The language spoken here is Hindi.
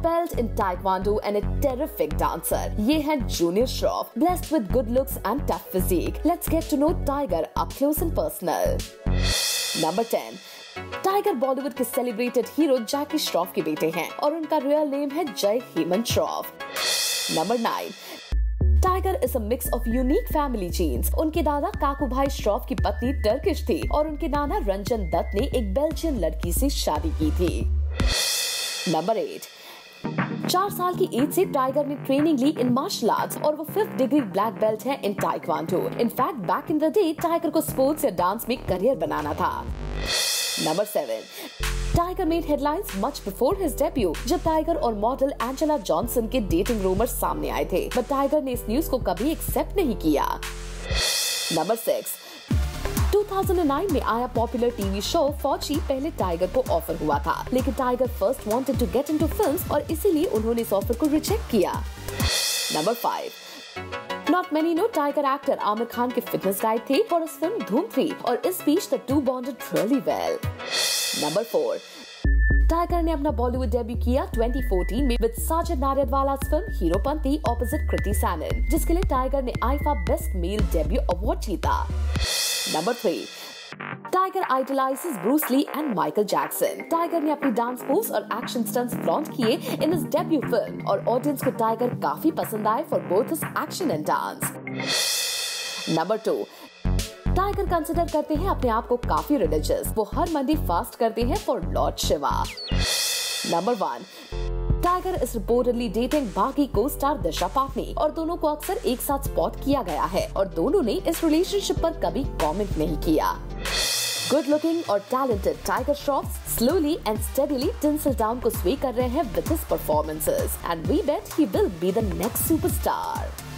belt in Taekwondo and a terrific dancer. ये है Junior Shroff, blessed with good looks and tough physique. Let's get to know Tiger up close and personal. Number 10. Tiger Bollywood के सेलिब्रेटेड हीरो जैकी श्रॉफ के बेटे हैं और उनका रियल नेम है Jai Hemant Shroff. Number 9. Tiger is a mix of unique family genes. उनके दादा काकू भाई श्रॉफ की पत्नी टर्किश थी और उनके नाना रंजन दत्त ने एक बेल्जियन लड़की से शादी की थी। नंबर 8. 4 साल की एज से टाइगर ने ट्रेनिंग ली इन मार्शल आर्ट्स और वो 5th डिग्री ब्लैक बेल्ट है in taekwondo. In fact back in the day Tiger को स्पोर्ट्स या डांस में करियर बनाना था। Number 7. Tiger made headlines much before his debut जब टाइगर और मॉडल एंजेला जॉनसन के डेटिंग रूमर्स सामने आए थे, बट टाइगर ने इस न्यूज को कभी एक्सेप्ट नहीं किया। नंबर 6. 2009 में आया पॉपुलर टीवी शो फौजी पहले टाइगर को ऑफर हुआ था, लेकिन Tiger first wanted to get into films और इसीलिए उन्होंने इस ऑफर को रिजेक्ट किया। Number 5. Not many know Tiger actor Aamir Khan के फिटनेस गाइड थे फॉर इस फिल्म धूम 3 और इस बीच the two bonded really well. Number 4. Tiger ने अपना बॉलीवुड डेब्यू किया 2014 में with Sajid Nadiadwala's film Heropanti opposite Kriti Sanon, जिसके लिए टाइगर ने IIFA best mail debut award जीता। Number 3. Tiger idolises Bruce Lee and Michael Jackson. Tiger ने अपनी डांस मूव्स और एक्शन स्टंट्स फ्लॉन्ट किए इन हिज डेब्यू फिल्म और ऑडियंस को टाइगर काफी पसंद आए for both his action and dance. Number 2. Tiger consider करते हैं अपने आप को काफी रिलीजियस। वो हर मंडे फास्ट करते हैं for lord Shiva. Number 1. Tiger is reportedly dating Baaghi को स्टार दिशा पाटनी और दोनों को अक्सर एक साथ स्पॉट किया गया है और दोनों ने इस रिलेशनशिप पर कभी कमेंट नहीं किया। गुड लुकिंग और talented Tiger Shroff slowly and steadily Tinseltown को स्वे कर रहे हैं with his performances and we bet he will be the next superstar.